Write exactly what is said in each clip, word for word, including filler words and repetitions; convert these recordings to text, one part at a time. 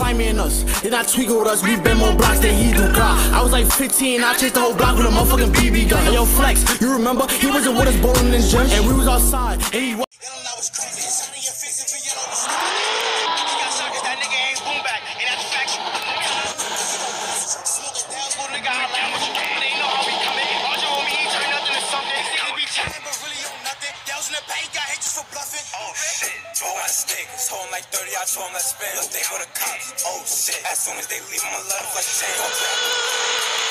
find me in us. Then I tweak with us, we been more blocks than he do. God, I was like fifteen, I chased the whole block with a motherfucking B B gun. Hey, yo, Flex, you remember? He wasn't with us bowling in gym, and we was outside, and he was. Oh shit, twelve on a stick, told him like thirty, I told him let's spin. Look, they go to cops. Oh shit, as soon as they leave him alone, like ten.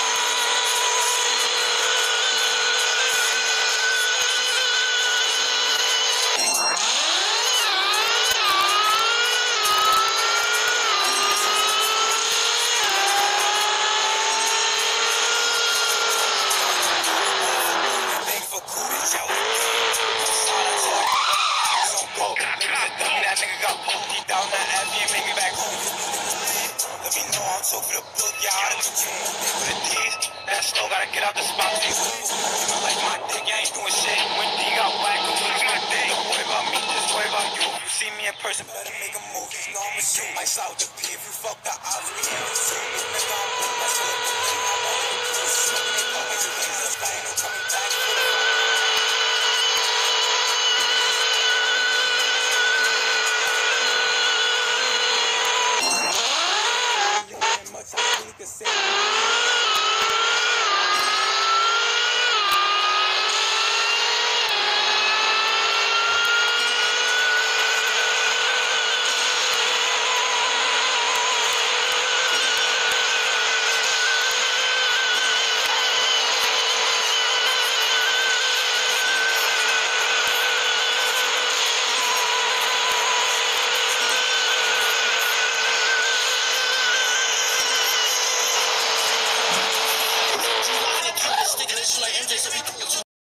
So for the book, yeah, I done with the D's, that still gotta get out the spot. Like my dick, I ain't doing shit. When D got whack, go lose my day. Don't worry about me, just worry about you. You see me in person, better make a move. You know I'ma shoot. Might slide with the P if you fuck the odds. We ain't soon. This nigga, I'm good. That's what I'm doing. I'm all in the blue. Smoking it, coming to things. That's why ain't no coming back. Like M J, so we